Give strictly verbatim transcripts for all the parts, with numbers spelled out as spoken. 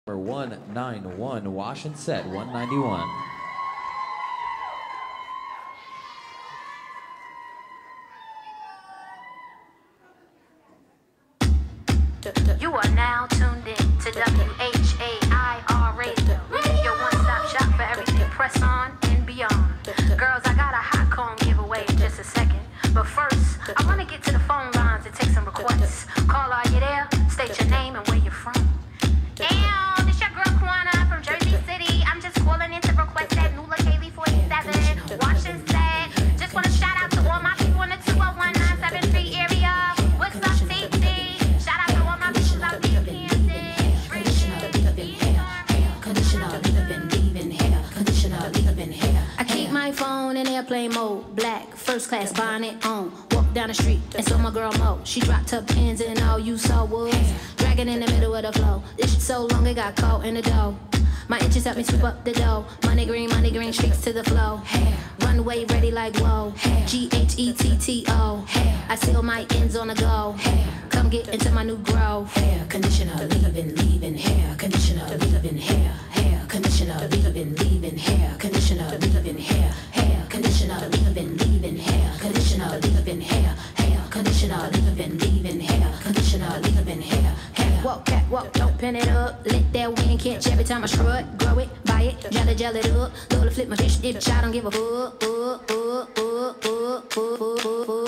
Number one ninety-one, wash and set, one ninety-one. You are now tuned in to W H A I R Radio, your one-stop shop for everything press on and beyond. Girls, I got a hot comb giveaway in just a second, but first, I want to get to the phone lines and take some requests. Call, are you there? State your name and where you're from. Damn, this your girl Kwana from Jersey City. I'm just calling in to request that Nula K V forty-seven. Watch and set. Just want to shout out to all my people in the two oh one nine seven three area. What's up, T T? Shout out to all my people out there in Kansas. I keep my phone in airplane mode, black, first class bonnet on. Walk down the street and saw my girl Mo. She dropped her pins and all you saw was dragging in the middle of the flow. This shit so long it got caught in the dough. My inches help me sweep up the dough. Money green, money green, streaks to the flow. Runway ready like whoa. G H E T T O. I seal my ends on the go. Come get into my new grove. Hair conditioner, leaving, leaving. Hair conditioner, leaving. Hair, hair conditioner, leaving, leaving. Hair conditioner, leaving. Hair, hair conditioner, leaving, leaving. Hair conditioner, leaving. Hair, hair conditioner, leaving, leaving. Hair conditioner, leaving. Hair, hair. Walk, cat, walk, don't pin it up. Let that wind catch every time I strut. Grow it, buy it, jelly, jelly it up. Go to flip my fish, if I don't give a fuck. Uh, uh, uh, uh, uh,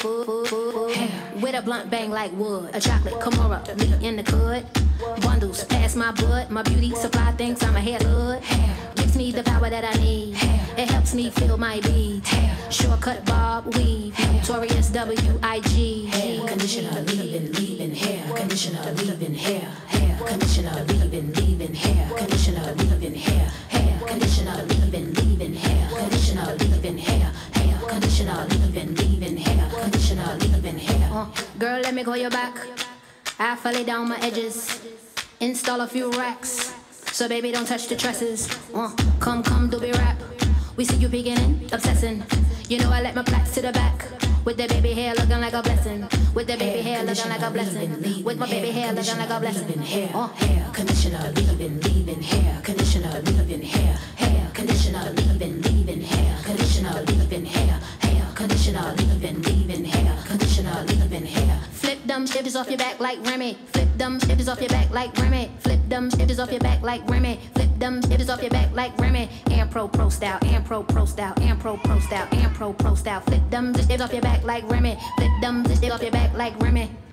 uh, uh. With a blunt bang like wood, a chocolate Kimura, meat in the cud. Bundles past my butt, my beauty supply thinks I'm a hair hood. Gives me the power that I need. It helps me feel my beads. Shortcut bob weave, Notorious W I G. Hair conditioner, leaving, leaving. Hair conditioner, leaving. Hair, hair conditioner, leaving, leaving. Hair conditioner, leaving. Hair, hair conditioner, leaving, leaving. Hair conditioner, leaving. Hair, hair conditioner, leaving, leaving. Hair conditioner, leaving. Hair. Uh, girl, let me call you back. I lay down my edges, install a few racks, so baby don't touch the tresses. Uh, come, come, do be rap. We see you beginning, obsessing. You know I let my plaits to the back, with the baby hair looking like a blessing. With the baby hair looking like a blessing. With my baby hair looking like a blessing. Hair, uh. hair conditioner, leaving, leaving. Hair conditioner, leaving. Hair, hair conditioner, leaving, leaving. Hair conditioner, leaving. Hair, hair conditioner, leaving, leaving. Hair conditioner, leaving. Hair. Flip them shivers off your back like Remy. Flip them shivers off your back like Remy. Flip them shivers off your back like Remy. Flip them shivers off your back like Remy. And pro pro style, and pro pro style, and pro pro style, and pro pro style. Flip them shivers off your back like Remy. Flip them shivers off your back like Remy.